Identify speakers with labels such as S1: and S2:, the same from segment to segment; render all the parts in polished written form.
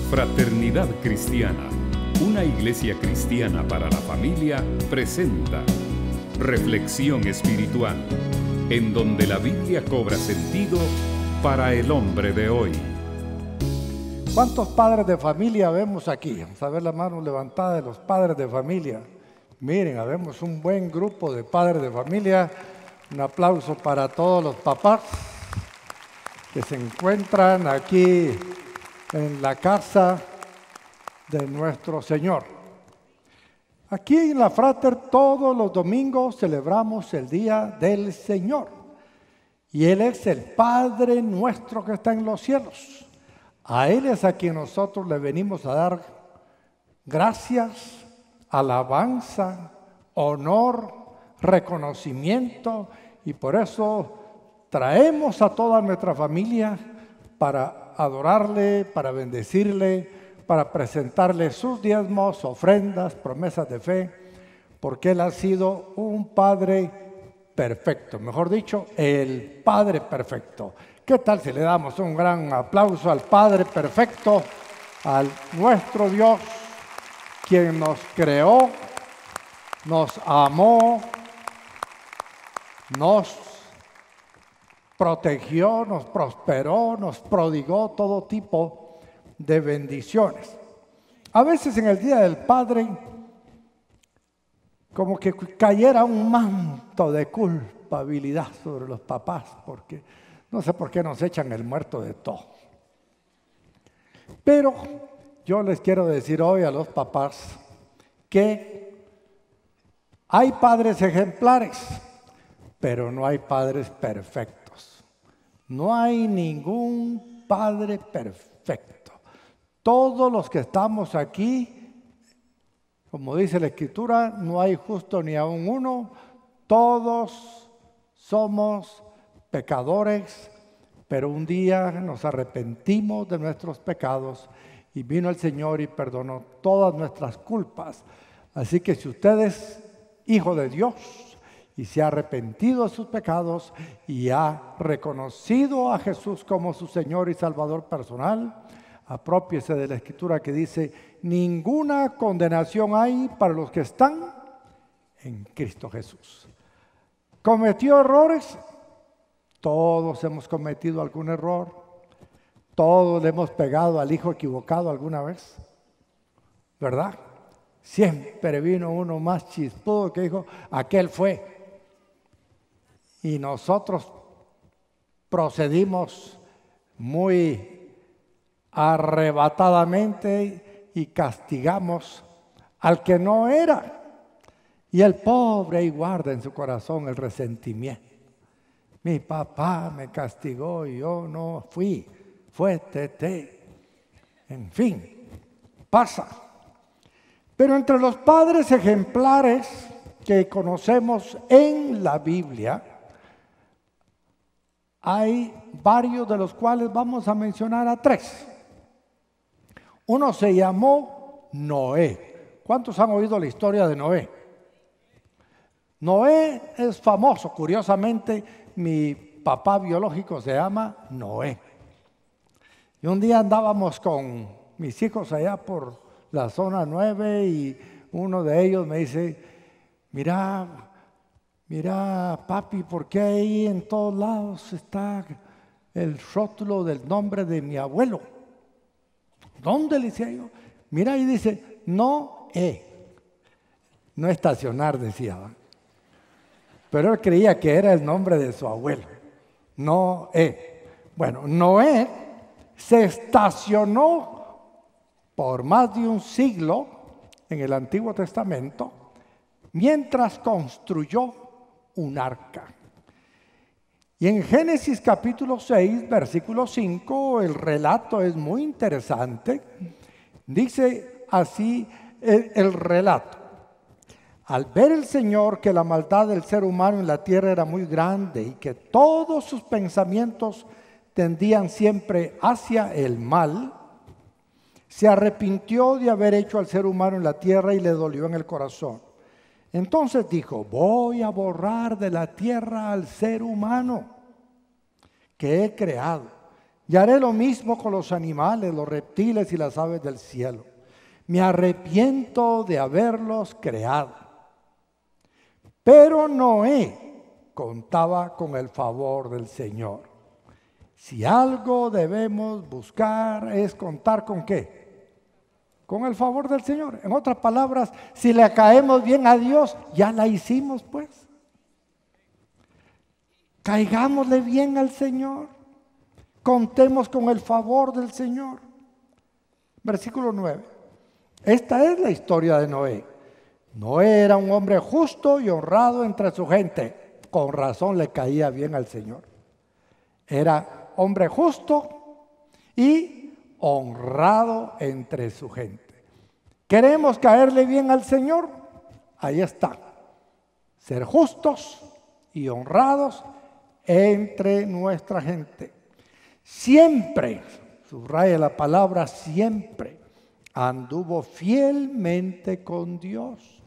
S1: Fraternidad Cristiana, una iglesia cristiana para la familia, presenta Reflexión Espiritual, en donde la Biblia cobra sentido para el hombre de hoy.
S2: ¿Cuántos padres de familia vemos aquí? Vamos a ver la mano levantada de los padres de familia. Miren, habemos un buen grupo de padres de familia. Un aplauso para todos los papás que se encuentran aquí en la casa de nuestro Señor. Aquí en la Frater todos los domingos celebramos el Día del Señor. Y Él es el Padre nuestro que está en los cielos. A Él es a quien nosotros le venimos a dar gracias, alabanza, honor, reconocimiento, y por eso traemos a toda nuestra familia para adorarle, para bendecirle, para presentarle sus diezmos, ofrendas, promesas de fe, porque Él ha sido un Padre perfecto, mejor dicho, el Padre perfecto. ¿Qué tal si le damos un gran aplauso al Padre perfecto, al nuestro Dios, quien nos creó, nos amó, nos protegió, nos prosperó, nos prodigó todo tipo de bendiciones? A veces en el Día del Padre, como que cayera un manto de culpabilidad sobre los papás, porque no sé por qué nos echan el muerto de todo. Pero yo les quiero decir hoy a los papás que hay padres ejemplares, pero no hay padres perfectos. No hay ningún padre perfecto. Todos los que estamos aquí, como dice la Escritura, no hay justo ni aun uno. Todos somos pecadores, pero un día nos arrepentimos de nuestros pecados y vino el Señor y perdonó todas nuestras culpas. Así que si usted es hijo de Dios y se ha arrepentido de sus pecados y ha reconocido a Jesús como su Señor y Salvador personal, aprópiese de la Escritura que dice: ninguna condenación hay para los que están en Cristo Jesús. ¿Cometió errores? Todos hemos cometido algún error. Todos le hemos pegado al hijo equivocado alguna vez, ¿verdad? Siempre vino uno más chispudo que dijo: aquel fue. Y nosotros procedimos muy arrebatadamente y castigamos al que no era. Y el pobre ahí guarda en su corazón el resentimiento. Mi papá me castigó y yo no fui, fue Tete. En fin, pasa. Pero entre los padres ejemplares que conocemos en la Biblia, hay varios de los cuales vamos a mencionar a tres. Uno se llamó Noé. ¿Cuántos han oído la historia de Noé? Noé es famoso. Curiosamente, mi papá biológico se llama Noé. Y un día andábamos con mis hijos allá por la zona 9 y uno de ellos me dice: mira papi, ¿por qué ahí en todos lados está el rótulo del nombre de mi abuelo? ¿Dónde? Le decía yo. Mira, ahí dice Noé. No estacionar, decía. Pero él creía que era el nombre de su abuelo. Noé. Bueno, Noé se estacionó por más de un siglo en el Antiguo Testamento mientras construyó un arca. Y en Génesis capítulo 6, versículo 5, el relato es muy interesante. Dice así el relato: al ver el Señor que la maldad del ser humano en la tierra era muy grande y que todos sus pensamientos tendían siempre hacia el mal, se arrepintió de haber hecho al ser humano en la tierra y le dolió en el corazón. Entonces dijo: voy a borrar de la tierra al ser humano que he creado Y haré lo mismo con los animales, los reptiles y las aves del cielo. Me arrepiento de haberlos creado. Pero Noé contaba con el favor del Señor. Si algo debemos buscar es contar ¿con qué? Con el favor del Señor. En otras palabras, si le caemos bien a Dios, ya la hicimos pues. Caigámosle bien al Señor. Contemos con el favor del Señor. Versículo 9. Esta es la historia de Noé. Noé era un hombre justo y honrado entre su gente. Con razón le caía bien al Señor. Era hombre justo y honrado entre su gente. ¿Queremos caerle bien al Señor? Ahí está. Ser justos y honrados entre nuestra gente. Siempre, subraya la palabra siempre, anduvo fielmente con Dios.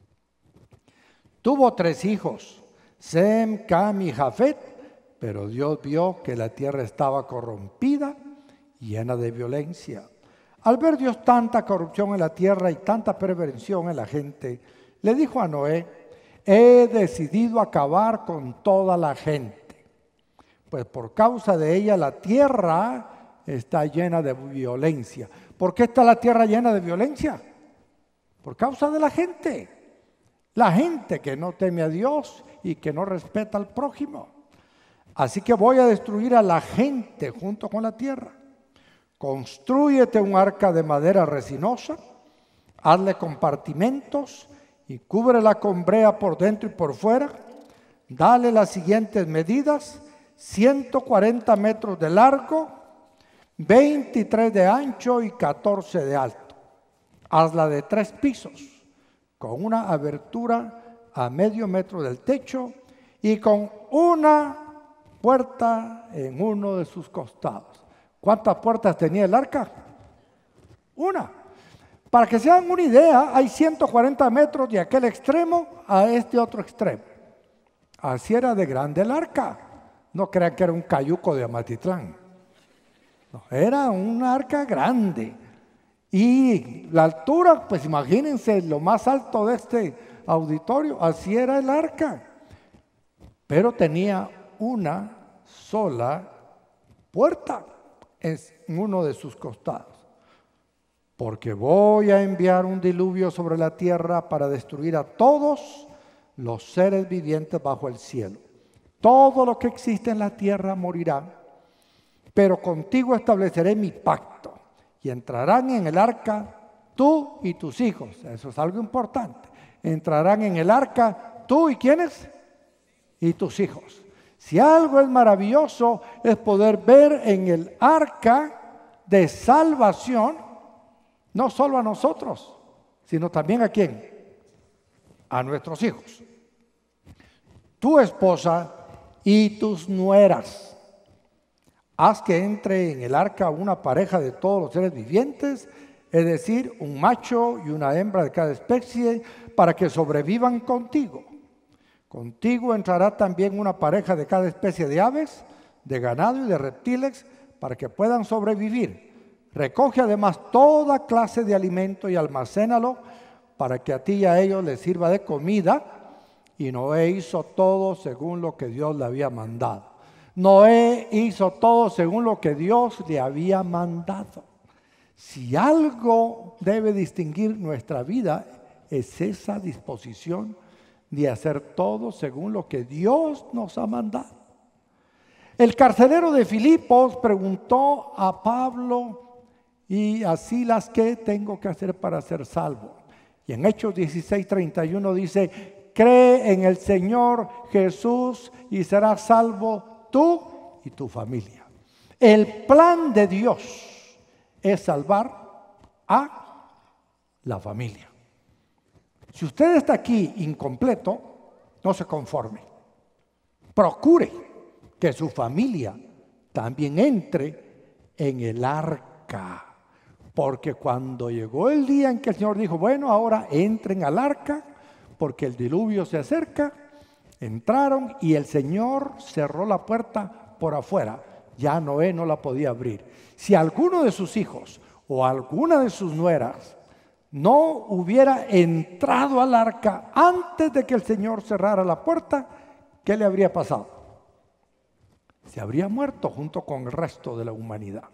S2: Tuvo 3 hijos, Sem, Cam y Jafet, pero Dios vio que la tierra estaba corrompida y llena de violencia. Al ver Dios tanta corrupción en la tierra y tanta perversión en la gente, le dijo a Noé: he decidido acabar con toda la gente, pues por causa de ella la tierra está llena de violencia. ¿Por qué está la tierra llena de violencia? Por causa de la gente. La gente que no teme a Dios y que no respeta al prójimo. Así que voy a destruir a la gente junto con la tierra. Constrúyete un arca de madera resinosa, hazle compartimentos y cúbrela con brea por dentro y por fuera. Dale las siguientes medidas: 140 metros de largo, 23 de ancho y 14 de alto. Hazla de 3 pisos, con una abertura a medio metro del techo y con una puerta en uno de sus costados. ¿Cuántas puertas tenía el arca? Una. Para que se hagan una idea, hay 140 metros de aquel extremo a este otro extremo. Así era de grande el arca. No crean que era un cayuco de Amatitlán. No, era un arca grande. Y la altura, pues imagínense, lo más alto de este auditorio, así era el arca. Pero tenía una sola puerta en uno de sus costados. Porque voy a enviar un diluvio sobre la tierra para destruir a todos los seres vivientes bajo el cielo. Todo lo que existe en la tierra morirá, pero contigo estableceré mi pacto y entrarán en el arca tú y tus hijos. Eso es algo importante. Entrarán en el arca tú y ¿quiénes? Y tus hijos. Si algo es maravilloso es poder ver en el arca de salvación no solo a nosotros, sino también ¿a quién? A nuestros hijos. Tu esposa y tus nueras. Haz que entre en el arca una pareja de todos los seres vivientes, es decir, un macho y una hembra de cada especie, para que sobrevivan contigo. Contigo entrará también una pareja de cada especie de aves, de ganado y de reptiles, para que puedan sobrevivir. Recoge además toda clase de alimento y almacénalo, para que a ti y a ellos les sirva de comida. Y Noé hizo todo según lo que Dios le había mandado. Noé hizo todo según lo que Dios le había mandado. Si algo debe distinguir nuestra vida, es esa disposición de hacer todo según lo que Dios nos ha mandado. El carcelero de Filipos preguntó a Pablo y a Silas: ¿qué tengo que hacer para ser salvo? Y en Hechos 16:31 dice: cree en el Señor Jesús y serás salvo tú y tu familia. El plan de Dios es salvar a la familia. Si usted está aquí incompleto, no se conforme. Procure que su familia también entre en el arca. Porque cuando llegó el día en que el Señor dijo: bueno, ahora entren al arca, porque el diluvio se acerca, entraron y el Señor cerró la puerta por afuera. ya Noé no la podía abrir. Si alguno de sus hijos o alguna de sus nueras no hubiera entrado al arca antes de que el Señor cerrara la puerta, ¿qué le habría pasado? Se habría muerto junto con el resto de la humanidad.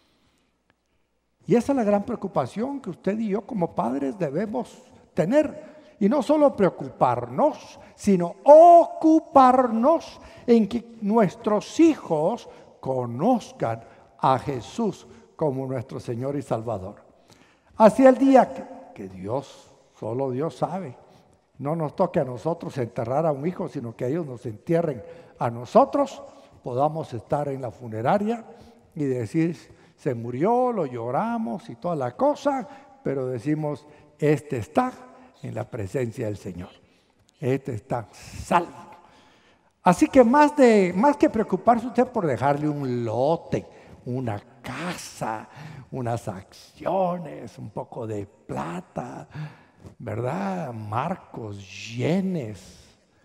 S2: Y esa es la gran preocupación que usted y yo como padres debemos tener. Y no solo preocuparnos, sino ocuparnos en que nuestros hijos conozcan a Jesús como nuestro Señor y Salvador. Así el día que Dios, solo Dios sabe, no nos toque a nosotros enterrar a un hijo, sino que ellos nos entierren a nosotros, podamos estar en la funeraria y decir, se murió, lo lloramos y toda la cosa, pero decimos, este está en la presencia del Señor. Este está salvo. Así que más que preocuparse usted por dejarle un lote, una casa, unas acciones, un poco de plata, ¿verdad? Marcos, yenes,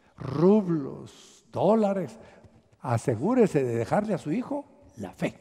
S2: rublos, dólares. Asegúrese de dejarle a su hijo la fe.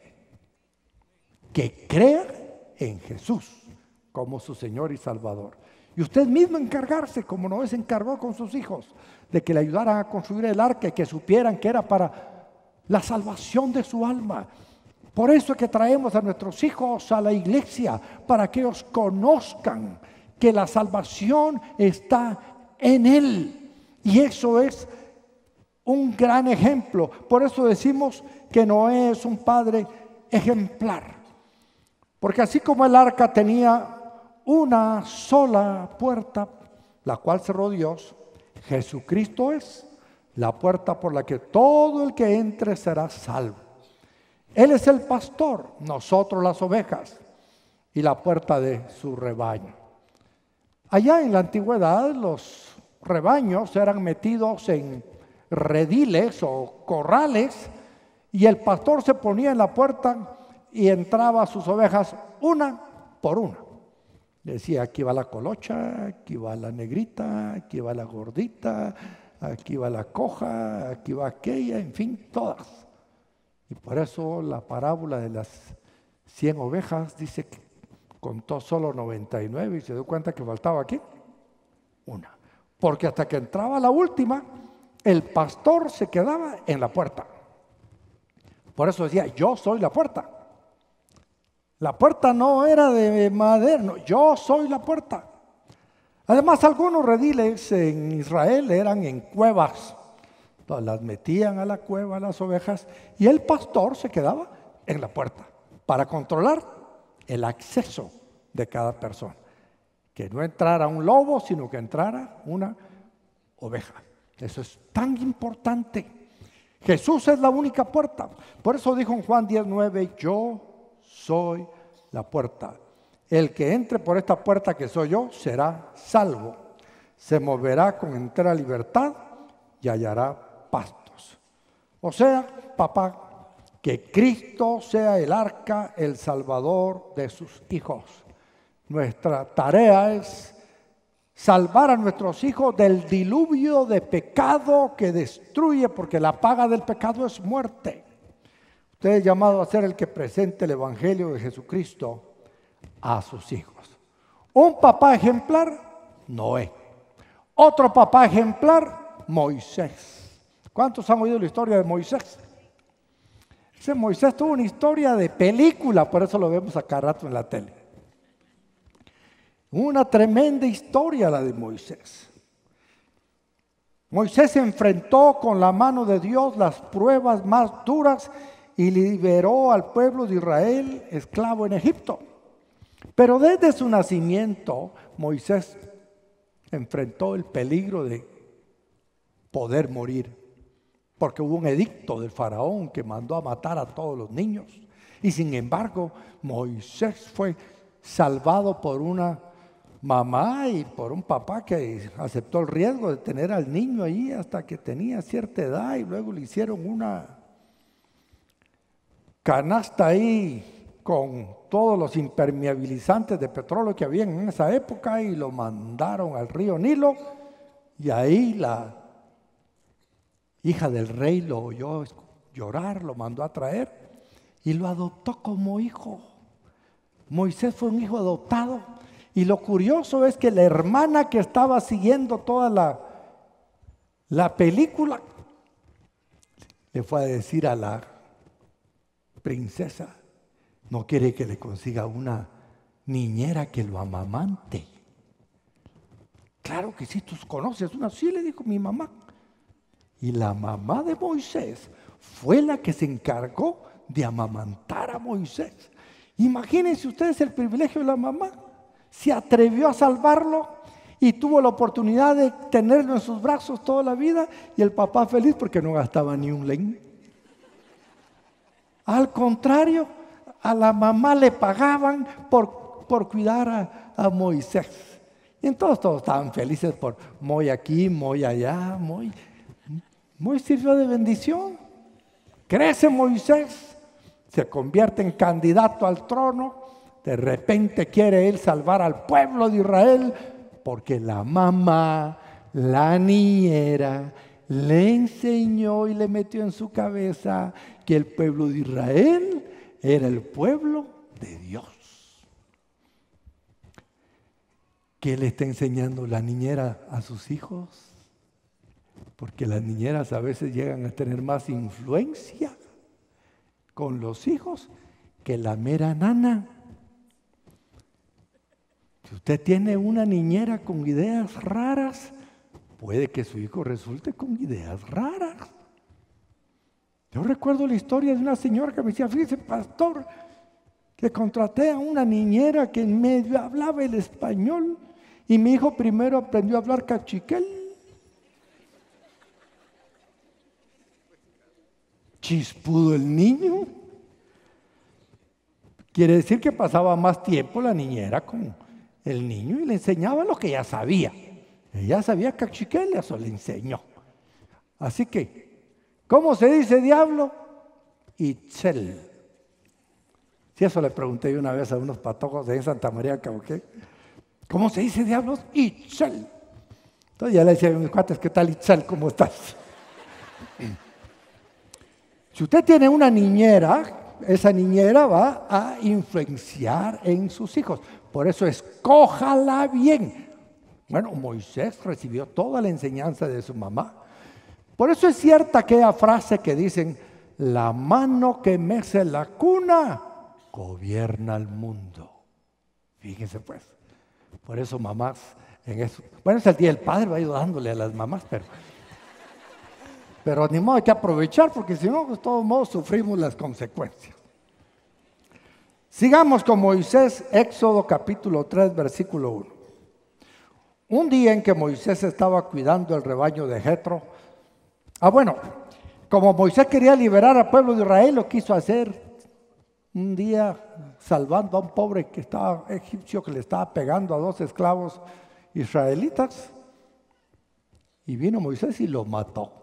S2: Que crea en Jesús como su Señor y Salvador. Y usted mismo encargarse, como Noé se encargó con sus hijos, de que le ayudaran a construir el arca y que supieran que era para la salvación de su alma. Por eso es que traemos a nuestros hijos a la iglesia, para que ellos conozcan que la salvación está en Él. Y eso es un gran ejemplo. Por eso decimos que Noé es un padre ejemplar. Porque así como el arca tenía una sola puerta, la cual cerró Dios, Jesucristo es la puerta por la que todo el que entre será salvo. Él es el pastor, nosotros las ovejas, y la puerta de su rebaño. Allá en la antigüedad los rebaños eran metidos en rediles o corrales, y el pastor se ponía en la puerta y entraba a sus ovejas una por una. Decía, aquí va la colocha, aquí va la negrita, aquí va la gordita, aquí va la coja, aquí va aquella, en fin, todas. Y por eso la parábola de las 100 ovejas dice que contó solo 99 y se dio cuenta que faltaba aquí una. Porque hasta que entraba la última, el pastor se quedaba en la puerta. Por eso decía, yo soy la puerta. La puerta no era de madera, no, yo soy la puerta. Además, algunos rediles en Israel eran en cuevas. Entonces, las metían a la cueva las ovejas y el pastor se quedaba en la puerta para controlar el acceso de cada persona. Que no entrara un lobo, sino que entrara una oveja. Eso es tan importante. Jesús es la única puerta. Por eso dijo en Juan 10:9, yo soy la puerta. El que entre por esta puerta que soy yo será salvo. Se moverá con entera libertad y hallará pastos. O sea, papá, que Cristo sea el arca, el salvador de sus hijos. Nuestra tarea es salvar a nuestros hijos del diluvio de pecado que destruye, porque la paga del pecado es muerte. Usted es llamado a ser el que presente el Evangelio de Jesucristo a sus hijos. Un papá ejemplar, Noé. Otro papá ejemplar, Moisés. ¿Cuántos han oído la historia de Moisés? Ese Moisés tuvo una historia de película, por eso lo vemos a cada rato en la tele. Una tremenda historia la de Moisés. Moisés se enfrentó con la mano de Dios las pruebas más duras y liberó al pueblo de Israel esclavo en Egipto. Pero desde su nacimiento, Moisés enfrentó el peligro de poder morir, porque hubo un edicto del faraón que mandó a matar a todos los niños. Y sin embargo, Moisés fue salvado por una mamá y por un papá que aceptó el riesgo de tener al niño ahí hasta que tenía cierta edad, y luego le hicieron una canasta ahí con todos los impermeabilizantes de petróleo que había en esa época y lo mandaron al río Nilo, y ahí la hija del rey lo oyó llorar, lo mandó a traer, y lo adoptó como hijo. Moisés fue un hijo adoptado. Y lo curioso es que la hermana que estaba siguiendo toda la película le fue a decir a la princesa: no quiere que le consiga una niñera que lo amamante. Claro que sí, tú conoces una. Sí, le dijo mi mamá. Y la mamá de Moisés fue la que se encargó de amamantar a Moisés. Imagínense ustedes el privilegio de la mamá. Se atrevió a salvarlo y tuvo la oportunidad de tenerlo en sus brazos toda la vida, y el papá feliz porque no gastaba ni un len. Al contrario, a la mamá le pagaban por cuidar a Moisés. Y entonces todos estaban felices por muy aquí, muy allá, muy sirvió de bendición. Crece Moisés, se convierte en candidato al trono. De repente quiere él salvar al pueblo de Israel, porque la mamá, la niñera, le enseñó y le metió en su cabeza que el pueblo de Israel era el pueblo de Dios. ¿Qué le está enseñando la niñera a sus hijos? Porque las niñeras a veces llegan a tener más influencia con los hijos que la mera nana. Si usted tiene una niñera con ideas raras, puede que su hijo resulte con ideas raras. Yo recuerdo la historia de una señora que me decía: fíjese, pastor, que contraté a una niñera que medio hablaba el español, y mi hijo primero aprendió a hablar cachiquel. Chispudo el niño. Quiere decir que pasaba más tiempo la niñera con el niño y le enseñaba lo que ya sabía. Ella sabía cachiquel, eso le enseñó. Así que, ¿cómo se dice diablo? Itzel. Si eso le pregunté yo una vez a unos patojos de Santa María Cauqué. ¿Cómo se dice diablos? Itzel. Entonces ya le decía a mis cuates: ¿qué tal, Itzel? ¿Cómo estás? Si usted tiene una niñera, esa niñera va a influenciar en sus hijos. Por eso escójala bien. Bueno, Moisés recibió toda la enseñanza de su mamá. Por eso es cierta aquella frase que dicen: la mano que mece la cuna gobierna el mundo. Fíjense pues. Por eso mamás en eso. Bueno, es el Día del Padre, va ayudándole a las mamás, pero ni modo, hay que aprovechar, porque si no, de todos modos sufrimos las consecuencias. Sigamos con Moisés, Éxodo capítulo 3, versículo 1. Un día en que Moisés estaba cuidando el rebaño de Jetro. Bueno, como Moisés quería liberar al pueblo de Israel, lo quiso hacer un día salvando a un pobre que estaba egipcio, que le estaba pegando a 2 esclavos israelitas. Y vino Moisés y lo mató.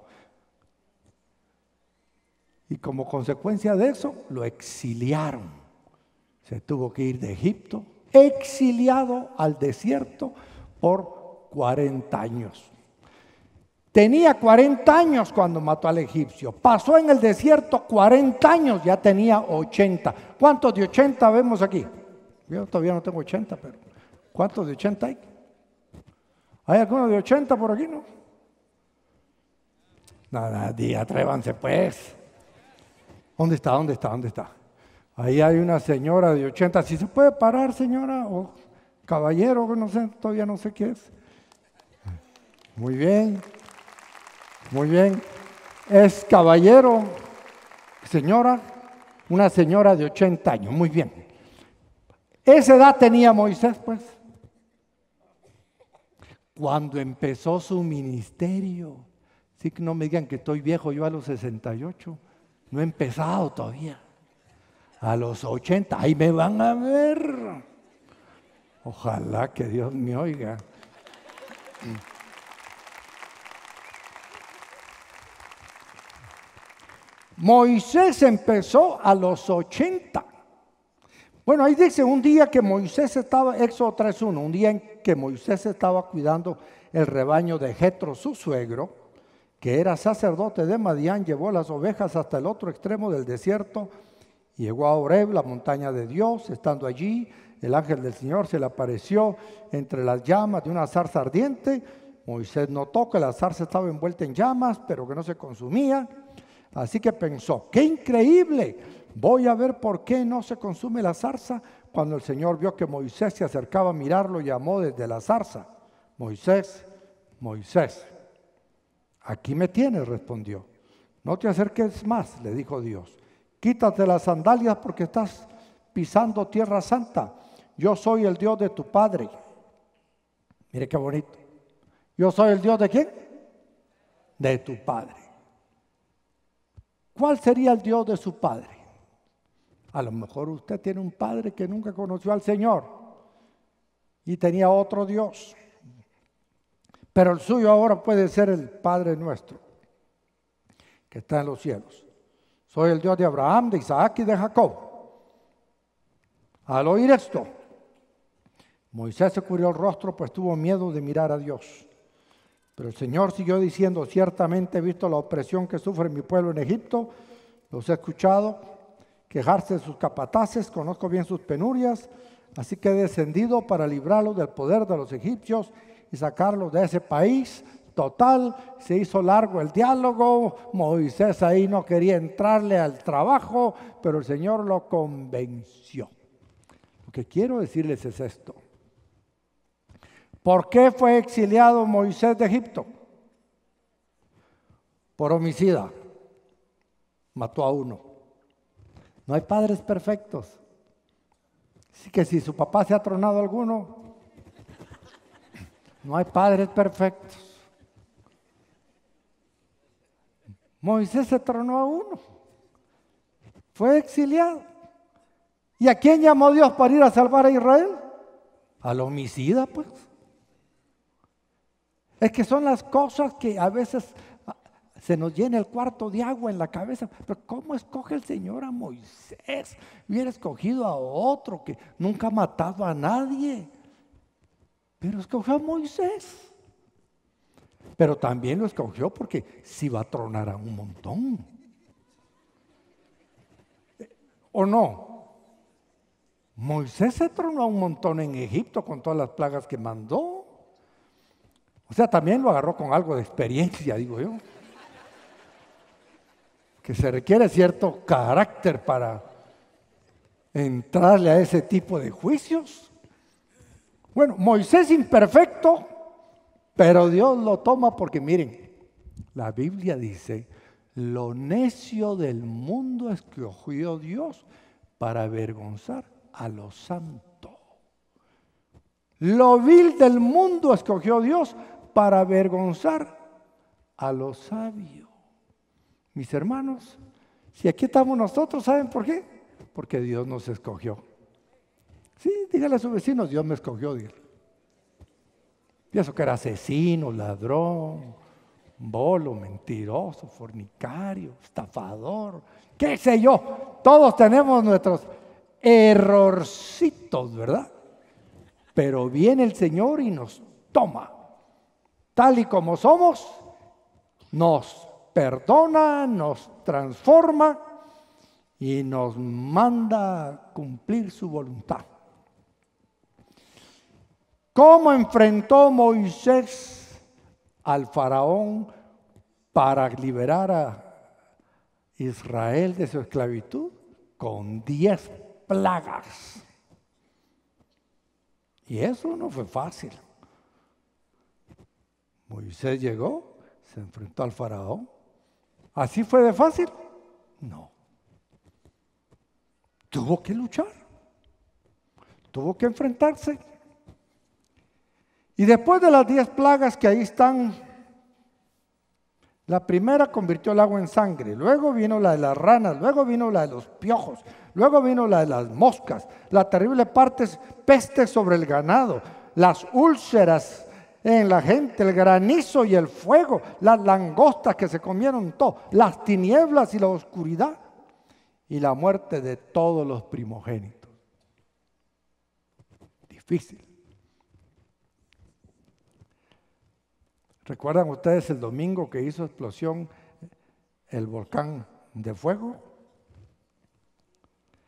S2: Y como consecuencia de eso, lo exiliaron. Se tuvo que ir de Egipto, exiliado al desierto por 40 años. Tenía 40 años cuando mató al egipcio. Pasó en el desierto 40 años, ya tenía 80. ¿Cuántos de 80 vemos aquí? Yo todavía no tengo 80, pero ¿cuántos de 80 hay? ¿Hay alguno de 80 por aquí, no? Nada, atrévanse pues. ¿Dónde está? ¿Dónde está? ¿Dónde está? Ahí hay una señora de 80. ¿Sí se puede parar, señora? O caballero, no sé, todavía no sé qué es. Muy bien. Muy bien. Es caballero, señora, una señora de 80 años. Muy bien. Esa edad tenía Moisés, pues. Cuando empezó su ministerio. Sí, que no me digan que estoy viejo, yo a los 68. No he empezado todavía. A los 80, ahí me van a ver. Ojalá que Dios me oiga. Moisés empezó a los 80. Bueno, ahí dice un día que Moisés estaba, Éxodo 3:1, un día en que Moisés estaba cuidando el rebaño de Jetro, su suegro, que era sacerdote de Madián, llevó las ovejas hasta el otro extremo del desierto Y llegó a Horeb, la montaña de Dios. Estando allí, el ángel del Señor se le apareció entre las llamas de una zarza ardiente. Moisés notó que la zarza estaba envuelta en llamas, pero que no se consumía. Así que pensó, ¡qué increíble! Voy a ver por qué no se consume la zarza. Cuando el Señor vio que Moisés se acercaba a mirarlo, llamó desde la zarza, Moisés, Moisés. Aquí me tienes, respondió. No te acerques más, le dijo Dios. Quítate las sandalias porque estás pisando tierra santa. Yo soy el Dios de tu padre. Mire qué bonito. Yo soy el Dios de ¿quién? De tu padre. ¿Cuál sería el Dios de su padre? A lo mejor usted tiene un padre que nunca conoció al Señor y tenía otro Dios. Pero el suyo ahora puede ser el Padre nuestro, que está en los cielos. Soy el Dios de Abraham, de Isaac y de Jacob. Al oír esto, Moisés se cubrió el rostro, pues tuvo miedo de mirar a Dios. Pero el Señor siguió diciendo, ciertamente he visto la opresión que sufre mi pueblo en Egipto, los he escuchado quejarse de sus capataces, conozco bien sus penurias, así que he descendido para librarlos del poder de los egipcios y sacarlos de ese país. Total, se hizo largo el diálogo, Moisés ahí no quería entrarle al trabajo, pero el Señor lo convenció. Lo que quiero decirles es esto. ¿Por qué fue exiliado Moisés de Egipto? Por homicida. Mató a uno. No hay padres perfectos. Así que si su papá se ha tronado a alguno, no hay padres perfectos. Moisés se tronó a uno. Fue exiliado. ¿Y a quién llamó Dios para ir a salvar a Israel? Al homicida, pues. Es que son las cosas que a veces se nos llena el cuarto de agua en la cabeza. Pero ¿cómo escoge el Señor a Moisés? Hubiera escogido a otro que nunca ha matado a nadie. Pero escogió a Moisés. Pero también lo escogió porque se iba a tronar a un montón. ¿O no? Moisés se tronó a un montón en Egipto con todas las plagas que mandó. O sea, también lo agarró con algo de experiencia, digo yo. Que se requiere cierto carácter para entrarle a ese tipo de juicios. Bueno, Moisés imperfecto, pero Dios lo toma porque miren, la Biblia dice, lo necio del mundo escogió Dios para avergonzar a los santos. Lo vil del mundo escogió Dios para avergonzar a los sabios. Mis hermanos, si aquí estamos nosotros, ¿saben por qué? Porque Dios nos escogió. Sí, dígale a su vecino, Dios me escogió, dígale. Pienso que era asesino, ladrón, bolo, mentiroso, fornicario, estafador, qué sé yo. Todos tenemos nuestros errorcitos, ¿verdad? Pero viene el Señor y nos toma. Tal y como somos, nos perdona, nos transforma y nos manda a cumplir su voluntad. ¿Cómo enfrentó Moisés al faraón para liberar a Israel de su esclavitud? Con 10 plagas. Y eso no fue fácil. Moisés llegó, se enfrentó al faraón. ¿Así fue de fácil? No. Tuvo que luchar. Tuvo que enfrentarse. Y después de las 10 plagas que ahí están, la primera convirtió el agua en sangre, luego vino la de las ranas, luego vino la de los piojos, luego vino la de las moscas, la terrible peste sobre el ganado, las úlceras en la gente, el granizo y el fuego, las langostas que se comieron todo, las tinieblas y la oscuridad y la muerte de todos los primogénitos. Difícil. ¿Recuerdan ustedes el domingo que hizo explosión el volcán de fuego?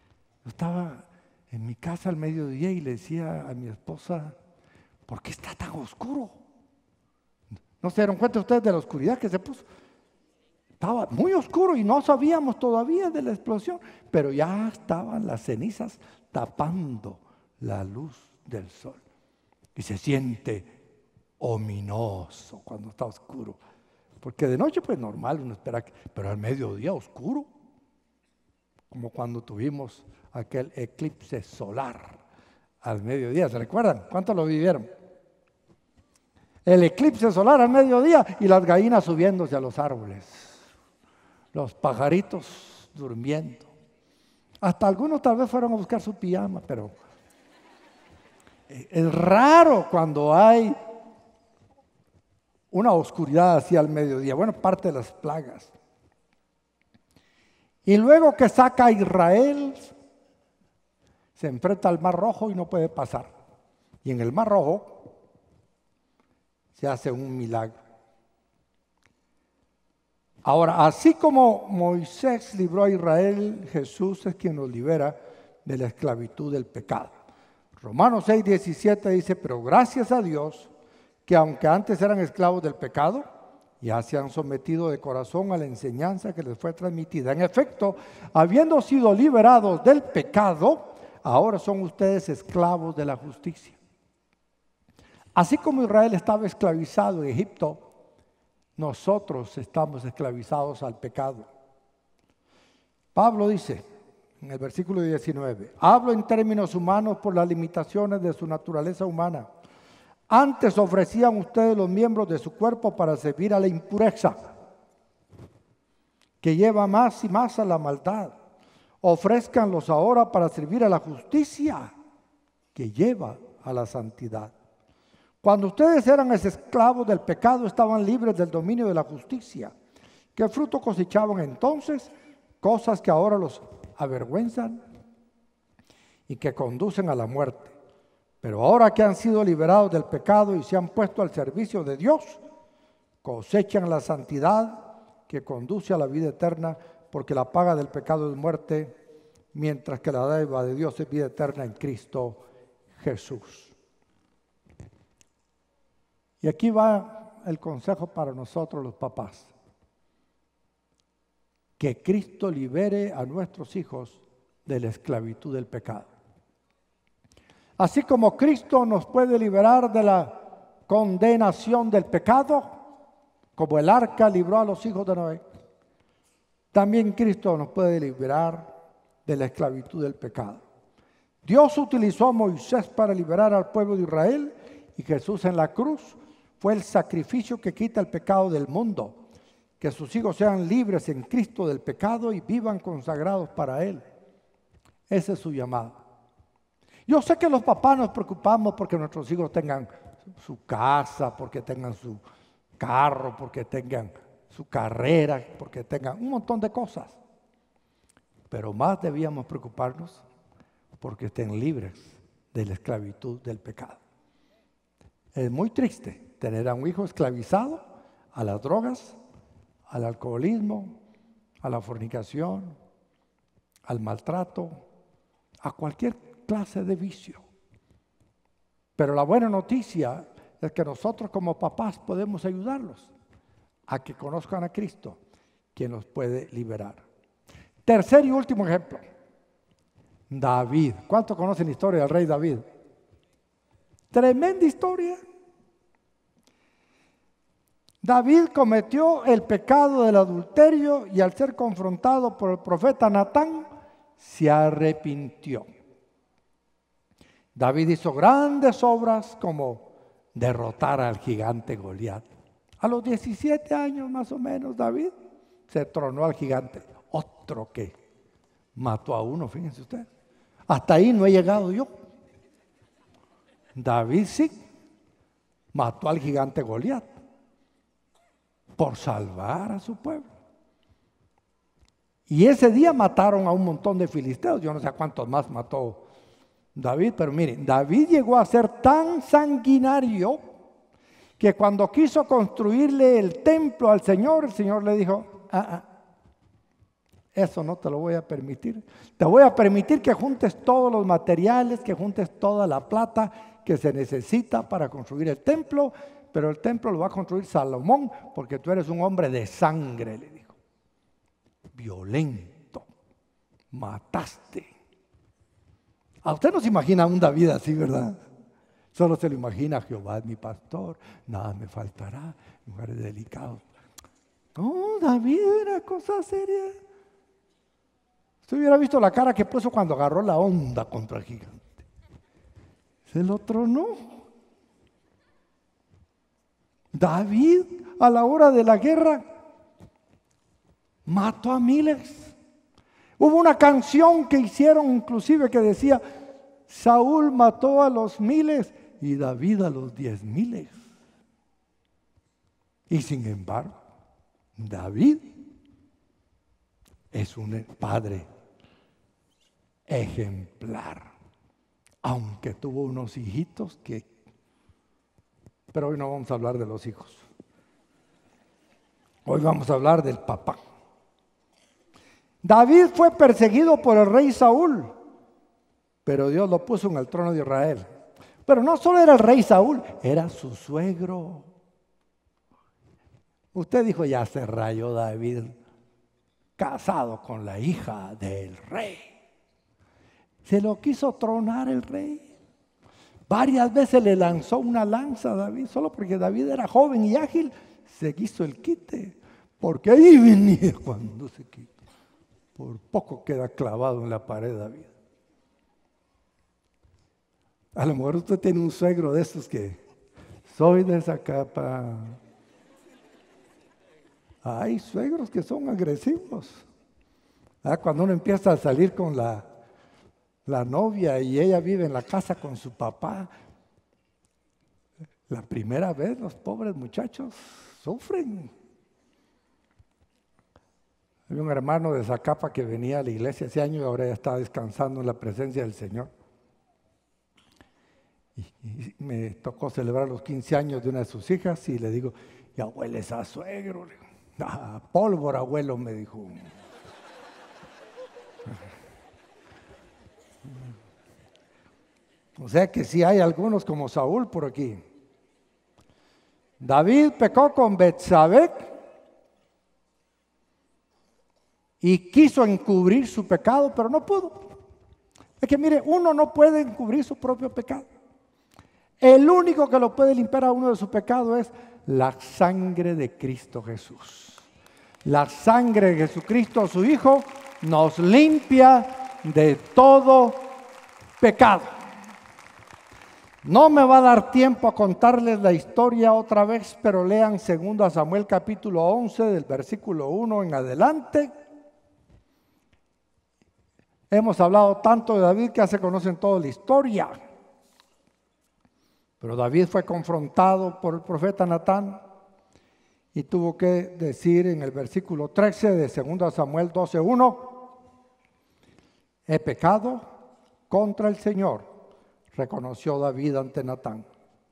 S2: Yo estaba en mi casa al mediodía y le decía a mi esposa, ¿por qué está tan oscuro? ¿No se dieron cuenta ustedes de la oscuridad que se puso? Estaba muy oscuro y no sabíamos todavía de la explosión, pero ya estaban las cenizas tapando la luz del sol. Y se siente ominoso cuando está oscuro. Porque de noche pues normal, uno espera, pero al mediodía oscuro. Como cuando tuvimos aquel eclipse solar al mediodía. ¿Se recuerdan? ¿Cuántos lo vivieron? El eclipse solar al mediodía y las gallinas subiéndose a los árboles. Los pajaritos durmiendo. Hasta algunos tal vez fueron a buscar su pijama, pero es raro cuando hay una oscuridad así al mediodía. Bueno, parte de las plagas. Y luego que saca a Israel, se enfrenta al Mar Rojo y no puede pasar. Y en el Mar Rojo se hace un milagro. Ahora, así como Moisés libró a Israel, Jesús es quien nos libera de la esclavitud del pecado. Romanos 6:17 dice, pero gracias a Dios que aunque antes eran esclavos del pecado, ya se han sometido de corazón a la enseñanza que les fue transmitida. En efecto, habiendo sido liberados del pecado, ahora son ustedes esclavos de la justicia. Así como Israel estaba esclavizado en Egipto, nosotros estamos esclavizados al pecado. Pablo dice en el versículo 19, hablo en términos humanos por las limitaciones de su naturaleza humana. Antes ofrecían ustedes los miembros de su cuerpo para servir a la impureza, que lleva más y más a la maldad. Ofrézcanlos ahora para servir a la justicia, que lleva a la santidad. Cuando ustedes eran esclavos del pecado, estaban libres del dominio de la justicia. ¿Qué fruto cosechaban entonces? Cosas que ahora los avergüenzan y que conducen a la muerte. Pero ahora que han sido liberados del pecado y se han puesto al servicio de Dios, cosechan la santidad que conduce a la vida eterna, porque la paga del pecado es muerte, mientras que la dádiva de Dios es vida eterna en Cristo Jesús. Y aquí va el consejo para nosotros los papás. Que Cristo libere a nuestros hijos de la esclavitud del pecado. Así como Cristo nos puede liberar de la condenación del pecado, como el arca libró a los hijos de Noé, también Cristo nos puede liberar de la esclavitud del pecado. Dios utilizó a Moisés para liberar al pueblo de Israel y Jesús en la cruz fue el sacrificio que quita el pecado del mundo. Que sus hijos sean libres en Cristo del pecado y vivan consagrados para Él. Ese es su llamado. Yo sé que los papás nos preocupamos porque nuestros hijos tengan su casa, porque tengan su carro, porque tengan su carrera, porque tengan un montón de cosas. Pero más debíamos preocuparnos porque estén libres de la esclavitud del pecado. Es muy triste tener a un hijo esclavizado a las drogas, al alcoholismo, a la fornicación, al maltrato, a cualquier clase de vicio. Pero la buena noticia es que nosotros como papás podemos ayudarlos a que conozcan a Cristo, quien los puede liberar. Tercer y último ejemplo, David. ¿Cuántos conocen la historia del rey David? Tremenda historia. David cometió el pecado del adulterio y al ser confrontado por el profeta Natán, se arrepintió. David hizo grandes obras como derrotar al gigante Goliat. A los 17 años más o menos David se tronó al gigante. Otro que mató a uno, fíjense ustedes. Hasta ahí no he llegado yo. David sí mató al gigante Goliat por salvar a su pueblo. Y ese día mataron a un montón de filisteos. Yo no sé cuántos más mató David, pero miren, David llegó a ser tan sanguinario que cuando quiso construirle el templo al Señor, el Señor le dijo, Eso no te lo voy a permitir. Te voy a permitir que juntes todos los materiales, que juntes toda la plata que se necesita para construir el templo, pero el templo lo va a construir Salomón porque tú eres un hombre de sangre, le dijo. Violento, mataste. A usted no se imagina un David así, ¿verdad? Solo se lo imagina: Jehová es mi pastor, nada me faltará, lugares delicados. No, David era cosa seria. Usted hubiera visto la cara que puso cuando agarró la onda contra el gigante. Se lo tronó. David, a la hora de la guerra, mató a miles. Hubo una canción que hicieron inclusive que decía: Saúl mató a los miles y David a los 10,000. Y sin embargo, David es un padre ejemplar, aunque tuvo unos hijitos que... Pero hoy no vamos a hablar de los hijos. Hoy vamos a hablar del papá. David fue perseguido por el rey Saúl, pero Dios lo puso en el trono de Israel. Pero no solo era el rey Saúl, era su suegro. Usted dijo: ya se rayó David, casado con la hija del rey. Se lo quiso tronar el rey. Varias veces le lanzó una lanza a David, solo porque David era joven y ágil, se quiso el quite. Porque ahí venía cuando se quita. Por poco queda clavado en la pared David. A lo mejor usted tiene un suegro de esos que: soy de esa capa. Hay suegros que son agresivos. Cuando uno empieza a salir con la novia y ella vive en la casa con su papá, la primera vez los pobres muchachos sufren. Había un hermano de Zacapa que venía a la iglesia ese año y ahora ya está descansando en la presencia del Señor. Y me tocó celebrar los 15 años de una de sus hijas y le digo: ya hueles a suegro. Le digo: pólvora, abuelo, me dijo. O sea que sí hay algunos como Saúl por aquí. David pecó con Betsabé y quiso encubrir su pecado, pero no pudo. Es que mire, uno no puede encubrir su propio pecado. El único que lo puede limpiar a uno de su pecado es la sangre de Cristo Jesús. La sangre de Jesucristo, su Hijo, nos limpia de todo pecado. No me va a dar tiempo a contarles la historia otra vez, pero lean 2 Samuel capítulo 11 del versículo 1 en adelante. Hemos hablado tanto de David que ya se conocen toda la historia. Pero David fue confrontado por el profeta Natán y tuvo que decir en el versículo 13 de 2 Samuel 12:1: he pecado contra el Señor, reconoció David ante Natán.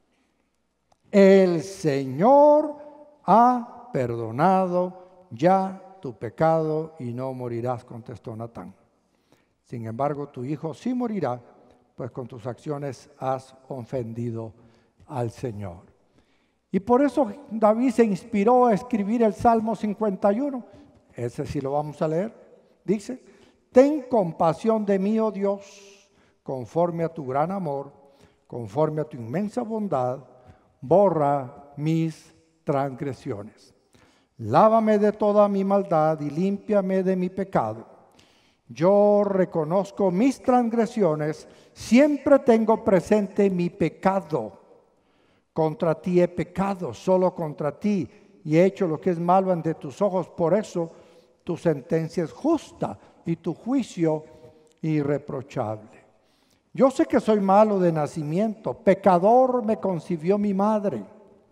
S2: El Señor ha perdonado ya tu pecado y no morirás, contestó Natán. Sin embargo, tu hijo sí morirá, pues con tus acciones has ofendido al Señor. Y por eso David se inspiró a escribir el Salmo 51. Ese sí lo vamos a leer. Dice: ten compasión de mí, oh Dios, conforme a tu gran amor, conforme a tu inmensa bondad, borra mis transgresiones. Lávame de toda mi maldad y límpiame de mi pecado. Yo reconozco mis transgresiones, siempre tengo presente mi pecado. Contra ti he pecado, solo contra ti, y he hecho lo que es malo ante tus ojos. Por eso tu sentencia es justa y tu juicio irreprochable. Yo sé que soy malo de nacimiento, pecador me concibió mi madre.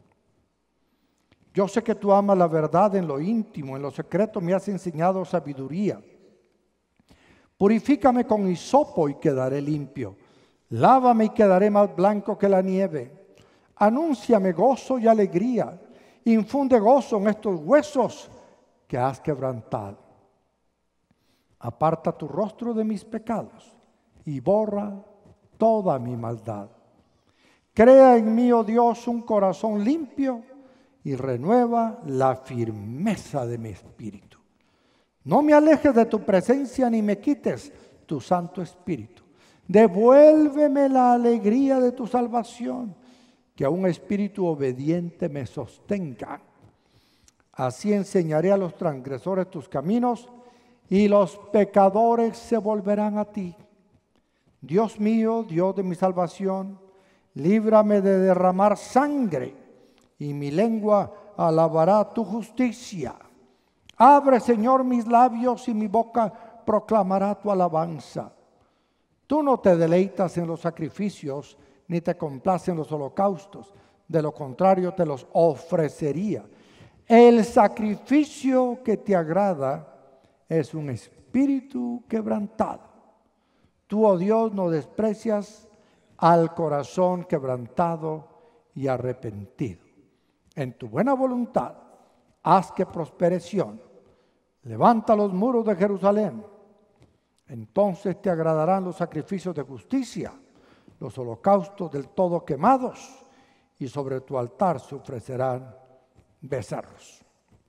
S2: Yo sé que tú amas la verdad en lo íntimo, en lo secreto me has enseñado sabiduría. Purifícame con hisopo y quedaré limpio. Lávame y quedaré más blanco que la nieve. Anúnciame gozo y alegría. Infunde gozo en estos huesos que has quebrantado. Aparta tu rostro de mis pecados y borra toda mi maldad. Crea en mí, oh Dios, un corazón limpio y renueva la firmeza de mi espíritu. No me alejes de tu presencia ni me quites tu Santo Espíritu. Devuélveme la alegría de tu salvación, que a un espíritu obediente me sostenga. Así enseñaré a los transgresores tus caminos y los pecadores se volverán a ti. Dios mío, Dios de mi salvación, líbrame de derramar sangre y mi lengua alabará tu justicia. Abre, Señor, mis labios y mi boca proclamará tu alabanza. Tú no te deleitas en los sacrificios, ni te complacen los holocaustos. De lo contrario, te los ofrecería. El sacrificio que te agrada es un espíritu quebrantado. Tú, oh Dios, no desprecias al corazón quebrantado y arrepentido. En tu buena voluntad, haz que prospere Sión. Levanta los muros de Jerusalén. Entonces te agradarán los sacrificios de justicia, los holocaustos del todo quemados, y sobre tu altar se ofrecerán becerros.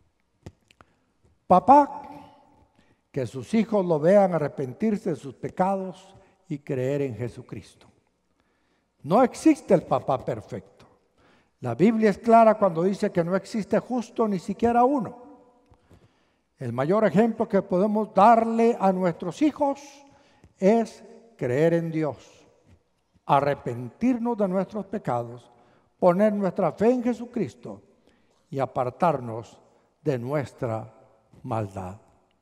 S2: Papá, que sus hijos lo vean arrepentirse de sus pecados y creer en Jesucristo. No existe el papá perfecto. La Biblia es clara cuando dice que no existe justo ni siquiera uno. El mayor ejemplo que podemos darle a nuestros hijos es creer en Dios, arrepentirnos de nuestros pecados, poner nuestra fe en Jesucristo y apartarnos de nuestra maldad.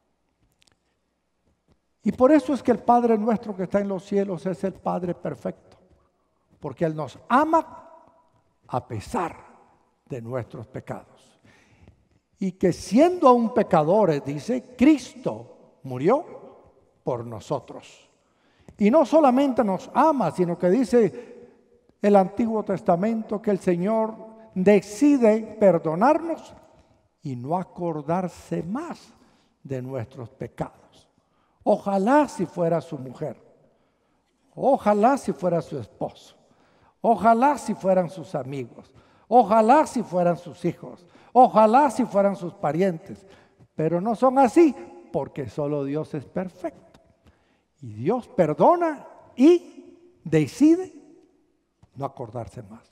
S2: Y por eso es que el Padre nuestro que está en los cielos es el Padre perfecto, porque Él nos ama a pesar de nuestros pecados. Y que siendo aún pecadores, dice, Cristo murió por nosotros. Y no solamente nos ama, sino que dice el Antiguo Testamento que el Señor decide perdonarnos y no acordarse más de nuestros pecados. Ojalá si fuera su mujer, ojalá si fuera su esposo, ojalá si fueran sus amigos, ojalá si fueran sus hijos, ojalá si fueran sus parientes, pero no son así porque solo Dios es perfecto. Y Dios perdona y decide no acordarse más.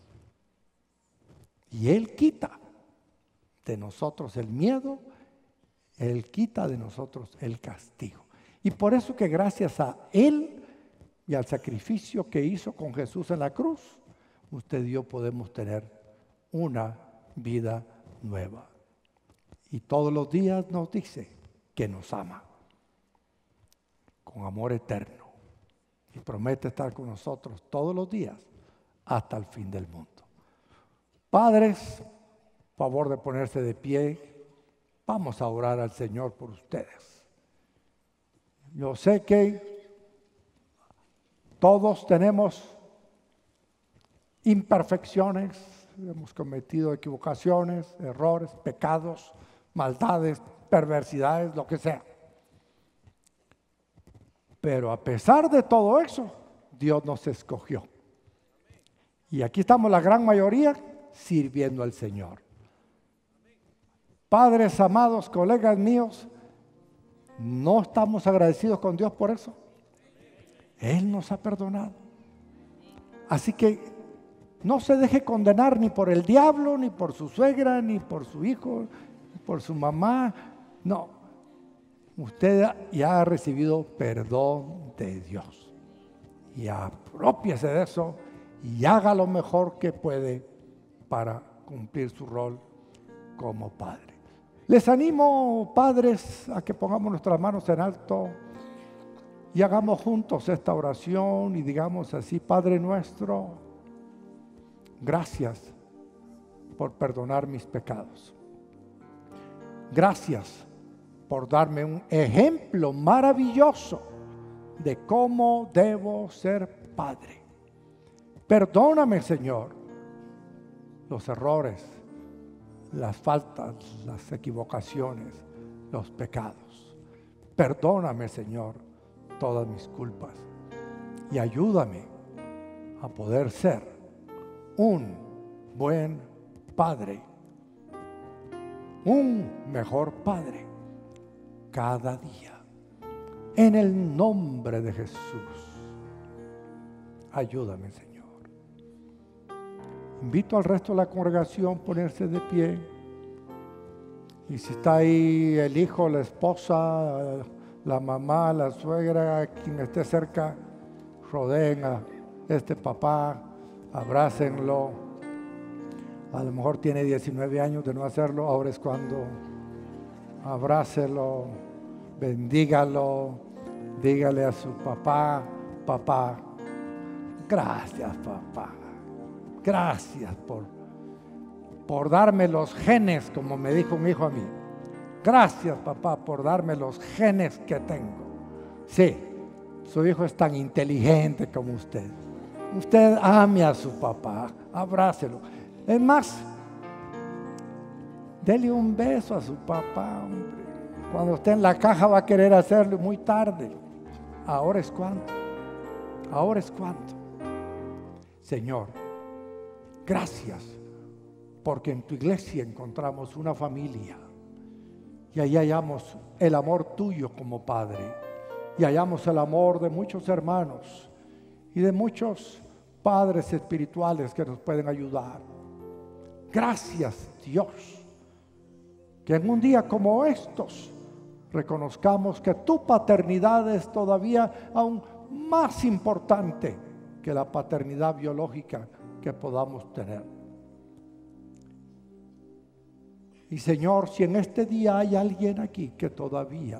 S2: Y Él quita de nosotros el miedo, Él quita de nosotros el castigo. Y por eso que gracias a Él y al sacrificio que hizo con Jesús en la cruz, usted y yo podemos tener una vida nueva. Y todos los días nos dice que nos ama con amor eterno y promete estar con nosotros todos los días hasta el fin del mundo. Padres, favor de ponerse de pie, vamos a orar al Señor por ustedes. Yo sé que todos tenemos imperfecciones, hemos cometido equivocaciones, errores, pecados, maldades, perversidades, lo que sea. Pero a pesar de todo eso, Dios nos escogió. Y aquí estamos la gran mayoría sirviendo al Señor. Padres amados, colegas míos, ¿no estamos agradecidos con Dios por eso? Él nos ha perdonado. Así que no se deje condenar ni por el diablo, ni por su suegra, ni por su hijo, ni por su mamá. No, usted ya ha recibido perdón de Dios. Y apropiese de eso y haga lo mejor que puede para cumplir su rol como padre. Les animo, padres, a que pongamos nuestras manos en alto y hagamos juntos esta oración y digamos así: Padre nuestro, gracias por perdonar mis pecados. Gracias por darme un ejemplo maravilloso de cómo debo ser padre. Perdóname, Señor, los errores, las faltas, las equivocaciones, los pecados. Perdóname, Señor, todas mis culpas y ayúdame a poder ser un buen padre, un mejor padre cada día. En el nombre de Jesús, ayúdame, Señor. Invito al resto de la congregación a ponerse de pie. Y si está ahí el hijo, la esposa, la mamá, la suegra, quien esté cerca, rodeen a este papá, abrácenlo. A lo mejor tiene 19 años de no hacerlo, ahora es cuando. Abrácelo, bendígalo, dígale a su papá: papá, gracias, papá. Gracias por darme los genes, como me dijo un hijo a mí. Gracias, papá, por darme los genes que tengo. Sí, su hijo es tan inteligente como usted. Usted ame a su papá, abrácelo. Es más, dele un beso a su papá, hombre. Cuando esté en la caja va a querer hacerlo muy tarde. Ahora es cuando. Ahora es cuando. Señor, gracias, porque en tu iglesia encontramos una familia y ahí hallamos el amor tuyo como Padre y hallamos el amor de muchos hermanos y de muchos padres espirituales que nos pueden ayudar. Gracias, Dios, que en un día como estos reconozcamos que tu paternidad es todavía aún más importante que la paternidad biológica que podamos tener. Y Señor, si en este día hay alguien aquí que todavía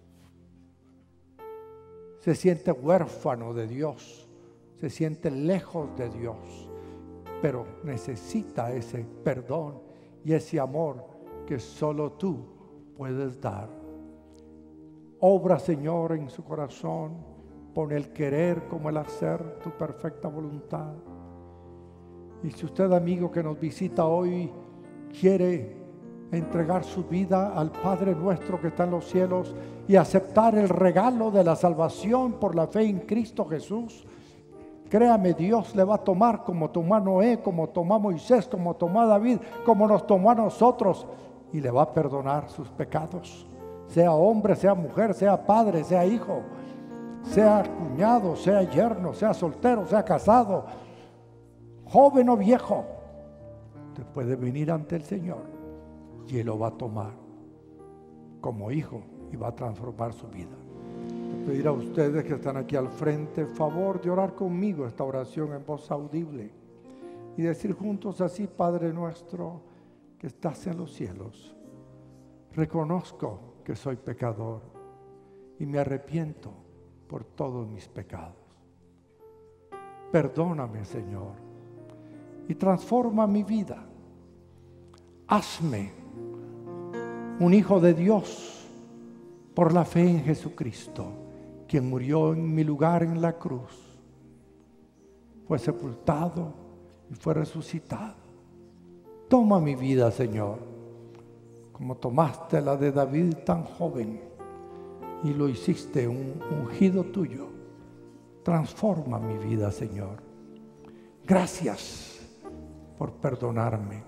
S2: se siente huérfano de Dios, se siente lejos de Dios, pero necesita ese perdón y ese amor que solo tú puedes dar. Obra, Señor, en su corazón, pon el querer como el hacer, tu perfecta voluntad. Y si usted, amigo que nos visita hoy, quiere entregar su vida al Padre nuestro que está en los cielos y aceptar el regalo de la salvación por la fe en Cristo Jesús, créame, Dios le va a tomar como tomó a Noé, como tomó a Moisés, como tomó a David, como nos tomó a nosotros, y le va a perdonar sus pecados. Sea hombre, sea mujer, sea padre, sea hijo, sea cuñado, sea yerno, sea soltero, sea casado, joven o viejo, usted puede venir ante el Señor y Él lo va a tomar como hijo y va a transformar su vida. Le pediré a ustedes que están aquí al frente, favor de orar conmigo esta oración en voz audible y decir juntos así: Padre nuestro que estás en los cielos, reconozco que soy pecador y me arrepiento por todos mis pecados. Perdóname, Señor, y transforma mi vida. Hazme un hijo de Dios por la fe en Jesucristo, quien murió en mi lugar en la cruz, fue sepultado y fue resucitado. Toma mi vida, Señor, como tomaste la de David tan joven y lo hiciste un ungido tuyo. Transforma mi vida, Señor. Gracias por perdonarme.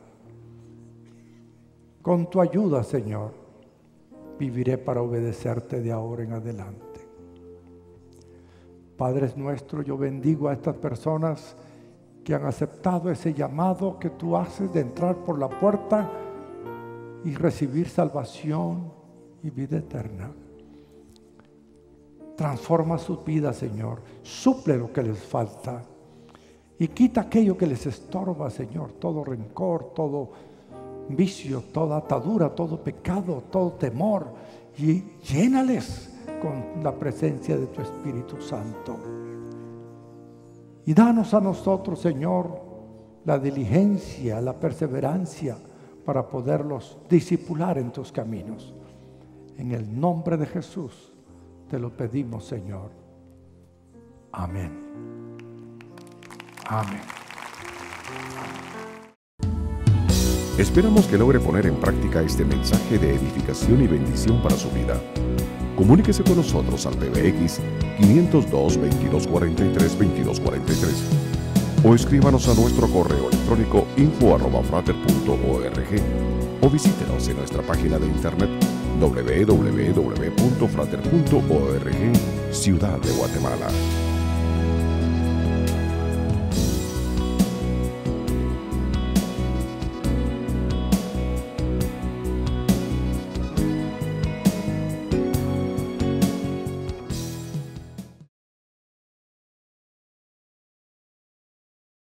S2: Con tu ayuda, Señor, viviré para obedecerte de ahora en adelante. Padre nuestro, yo bendigo a estas personas que han aceptado ese llamado que tú haces de entrar por la puerta y recibir salvación y vida eterna. Transforma sus vidas, Señor. Suple lo que les falta y quita aquello que les estorba, Señor. Todo rencor, todo vicio, toda atadura, todo pecado, todo temor, y llénales con la presencia de tu Espíritu Santo. Y danos a nosotros, Señor, la diligencia, la perseverancia para poderlos discipular en tus caminos. En el nombre de Jesús te lo pedimos, Señor. Amén. Amén.
S1: Esperamos que logre poner en práctica este mensaje de edificación y bendición para su vida.
S3: Comuníquese con nosotros al PBX 502-2243-2243 o escríbanos a nuestro correo electrónico info@frater.org o visítenos en nuestra página de internet www.frater.org, Ciudad de Guatemala.